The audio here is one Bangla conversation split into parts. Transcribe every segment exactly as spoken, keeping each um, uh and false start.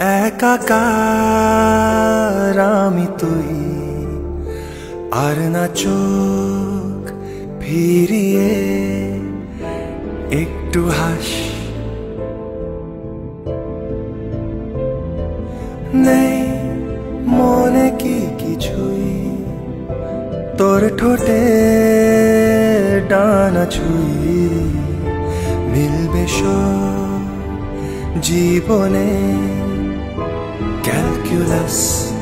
একাকার আমি তুই আর না চোখ ফিরিয়ে একটু হাস নেই মনে কি কিছুই তোর ঠোঁটে ডানা ছুঁই মিলবে সব জীবনে ক্যালকুলাস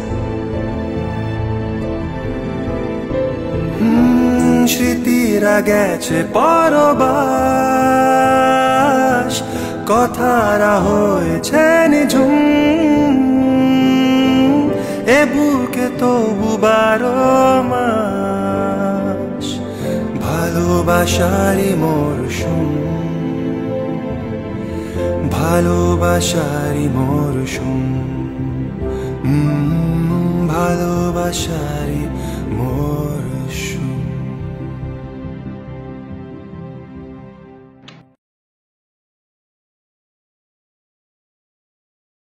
স্মৃতিরা গেছে পরবাস কথারা হয়েছে নিঝুম এ বুকে তবু বারো মাস ভালোবাসারই মরশুম ভালোবাসারই মরশুম ভালোবাসারই মরশুম